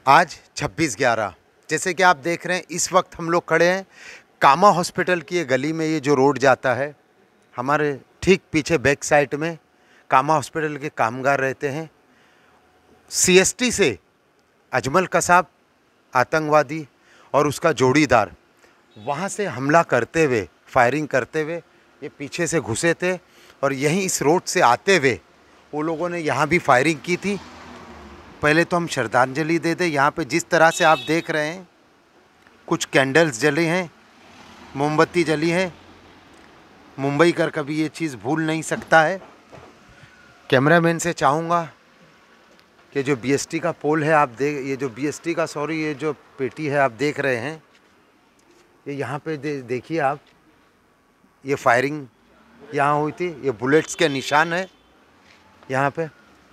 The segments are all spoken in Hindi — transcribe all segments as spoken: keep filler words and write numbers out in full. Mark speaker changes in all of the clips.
Speaker 1: आज छब्बीस ग्यारह, जैसे कि आप देख रहे हैं इस वक्त हम लोग खड़े हैं कामा हॉस्पिटल की ये गली में। ये जो रोड जाता है हमारे ठीक पीछे बैक साइड में कामा हॉस्पिटल के कामगार रहते हैं। सीएसटी से अजमल कसाब आतंकवादी और उसका जोड़ीदार वहाँ से हमला करते हुए, फायरिंग करते हुए ये पीछे से घुसे थे और यहीं इस रोड से आते हुए वो लोगों ने यहाँ भी फायरिंग की थी। पहले तो हम श्रद्धांजलि दे दें। यहाँ पे जिस तरह से आप देख रहे हैं कुछ कैंडल्स जली हैं, मोमबत्ती जली है। मुंबई कर कभी ये चीज़ भूल नहीं सकता है। कैमरामैन से चाहूँगा कि जो बीएसटी का पोल है आप देख, ये जो बीएसटी का सॉरी ये जो पेटी है आप देख रहे हैं, ये यहाँ पे दे, देखिए आप, ये फायरिंग यहाँ हुई थी। ये बुलेट्स के निशान है यहाँ पे।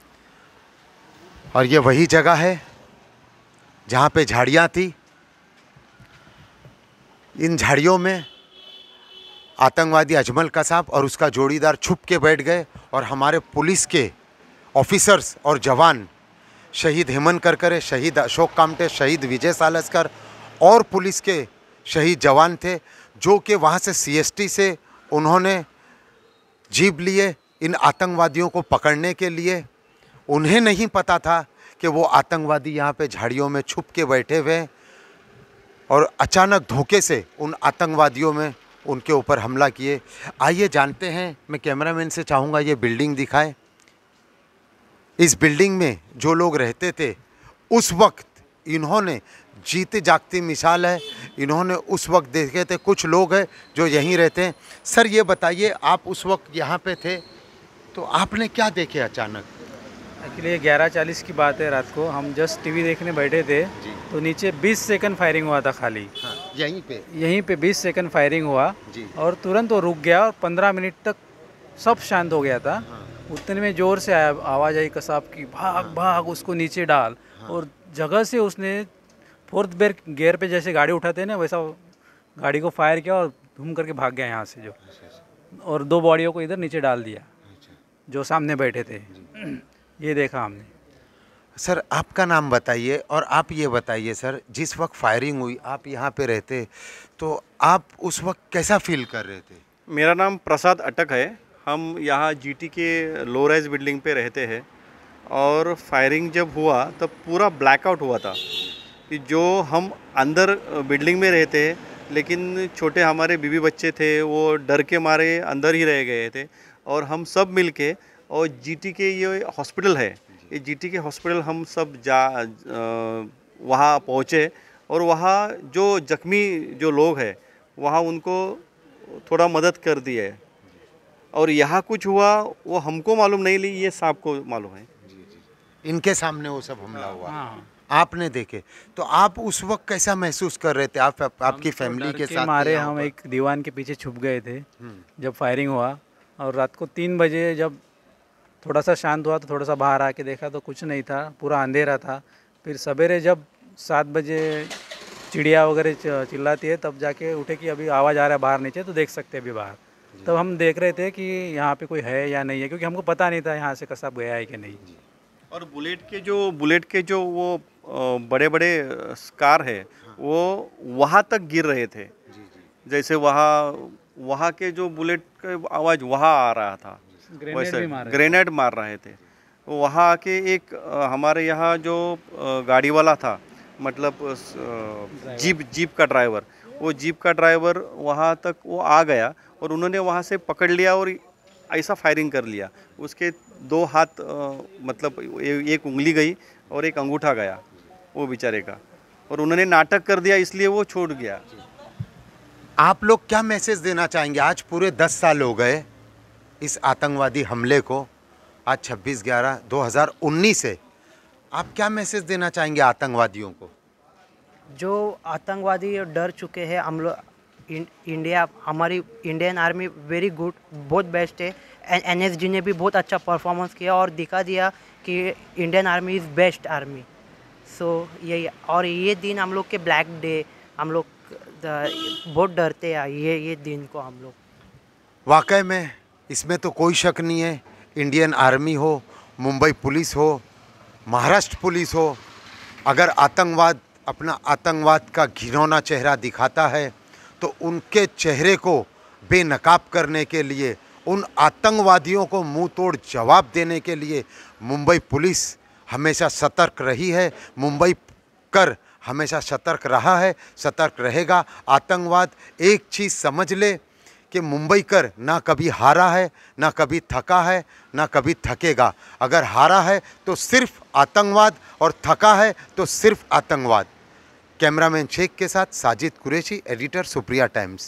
Speaker 1: और ये वही जगह है जहाँ पे झाड़ियाँ थी। इन झाड़ियों में आतंकवादी अजमल कसाब और उसका जोड़ीदार छुप के बैठ गए और हमारे पुलिस के ऑफिसर्स और जवान शहीद हेमंत करकरे, शहीद अशोक कामटे, शहीद विजय सालस्कर और पुलिस के शहीद जवान थे जो कि वहाँ से सीएसटी से उन्होंने जीप लिए इन आतंकवादियों को पकड़ने के लिए। उन्हें नहीं पता था कि वो आतंकवादी यहाँ पे झाड़ियों में छुप के बैठे हुए हैं और अचानक धोखे से उन आतंकवादियों में उनके ऊपर हमला किए। आइए जानते हैं, मैं कैमरामैन से चाहूँगा ये बिल्डिंग दिखाएं। इस बिल्डिंग में जो लोग रहते थे उस वक्त इन्होंने जीते जागती मिसाल है, इन्होंने उस वक्त देखे थे। कुछ लोग हैं जो यहीं रहते हैं। सर ये बताइए, आप उस वक्त यहाँ पे थे तो आपने क्या देखे अचानक?
Speaker 2: एक्चुअली ये ग्यारह चालीस की बात है, रात को हम जस्ट टीवी देखने बैठे थे तो नीचे बीस सेकंड फायरिंग हुआ था खाली।
Speaker 1: हाँ, यहीं पे
Speaker 2: यहीं पे बीस सेकंड फायरिंग हुआ
Speaker 1: जी। और
Speaker 2: तुरंत वो रुक गया और पंद्रह मिनट तक सब शांत हो गया था।
Speaker 1: हाँ।
Speaker 2: उतने में ज़ोर से आया आवाज़ आई कसाब की, भाग हाँ। भाग उसको नीचे डाल। हाँ। और जगह से उसने फोर्थ बेर गियर पे जैसे गाड़ी उठाते हैं ना वैसा गाड़ी को फायर किया और धूम करके भाग गया यहाँ से जो, और दो बॉडियों को इधर नीचे डाल दिया जो सामने बैठे थे। ये देखा हमने।
Speaker 1: सर आपका नाम बताइए और आप ये बताइए सर, जिस वक्त फायरिंग हुई आप यहाँ पे रहते तो आप उस वक्त कैसा फील कर रहे थे?
Speaker 3: मेरा नाम प्रसाद अटक है। हम यहाँ जीटी के लो राइज बिल्डिंग पे रहते हैं और फायरिंग जब हुआ तब पूरा ब्लैकआउट हुआ था कि जो हम अंदर बिल्डिंग में रहते हैं लेकिन छोटे हमारे बीवी बच्चे थे वो डर के मारे अंदर ही रह गए थे और हम सब मिलके और जीटी के ये हॉस्पिटल है, ये जीटी के हॉस्पिटल हम सब जा वहाँ पहुँचे और वहाँ जो जख्मी जो लोग हैं वहाँ उनको थोड़ा मदद कर दी है। और यहाँ कुछ हुआ वो हमको मालूम नहीं, ली ये साहब को मालूम है।
Speaker 1: इनके सामने वो सब हमला हुआ।
Speaker 2: हाँ।
Speaker 1: आपने देखे तो आप उस वक्त कैसा महसूस कर रहे थे? आप आपकी फैमिली के साथ
Speaker 2: मारे हम एक दीवान के पीछे छुप गए थे जब फायरिंग हुआ। और रात को तीन बजे जब थोड़ा सा शांत हुआ तो थोड़ा सा बाहर आके देखा तो कुछ नहीं था, पूरा अंधेरा था। फिर सवेरे जब सात बजे चिड़िया वगैरह चिल्लाती है तब जाके उठे कि अभी आवाज़ आ रहा है बाहर नीचे, तो देख सकते हैं अभी बाहर। तब हम देख रहे थे कि यहाँ पे कोई है या नहीं है, क्योंकि हमको पता नहीं था यहाँ से कसाब गया है कि नहीं।
Speaker 3: और बुलेट के जो बुलेट के जो वो बड़े बड़े स्कार है वो वहाँ तक गिर रहे थे। जैसे वहाँ वहाँ के जो बुलेट का आवाज़ वहाँ आ रहा था, वैसे ग्रेनेड मार रहे थे। वहाँ आके एक हमारे यहाँ जो गाड़ी वाला था, मतलब जीप जीप का ड्राइवर, वो जीप का ड्राइवर वहाँ तक वो आ गया और उन्होंने वहाँ से पकड़ लिया और ऐसा फायरिंग कर लिया। उसके दो हाथ मतलब एक उंगली गई और एक अंगूठा गया वो बेचारे का, और उन्होंने नाटक कर दिया इसलिए वो छोड़ गया।
Speaker 1: आप लोग क्या मैसेज देना चाहेंगे? आज पूरे दस साल हो गए इस आतंकवादी हमले को, आज छब्बीस ग्यारह दो हज़ार उन्नीस है। आप क्या मैसेज देना चाहेंगे आतंकवादियों को?
Speaker 4: जो आतंकवादी डर चुके हैं हम लोग, इंडिया हमारी इंडियन आर्मी वेरी गुड, बहुत बेस्ट है। एन एस जी ने भी बहुत अच्छा परफॉर्मेंस किया और दिखा दिया कि Indian army is best army. So यही, और ये दिन हम लोग के ब्लैक डे, हम लोग बहुत डरते हैं ये ये दिन को हम लोग।
Speaker 1: वाकई में इसमें तो कोई शक नहीं है, इंडियन आर्मी हो, मुंबई पुलिस हो, महाराष्ट्र पुलिस हो, अगर आतंकवाद अपना आतंकवाद का घिनौना चेहरा दिखाता है तो उनके चेहरे को बेनकाब करने के लिए, उन आतंकवादियों को मुंह तोड़ जवाब देने के लिए मुंबई पुलिस हमेशा सतर्क रही है, मुंबई कर हमेशा सतर्क रहा है, सतर्क रहेगा। आतंकवाद एक चीज़ समझ ले कि मुंबई कर ना कभी हारा है, ना कभी थका है, ना कभी थकेगा। अगर हारा है तो सिर्फ आतंकवाद और थका है तो सिर्फ आतंकवाद। कैमरामैन शेख के साथ साजिद कुरैशी, एडिटर सुप्रिया टाइम्स।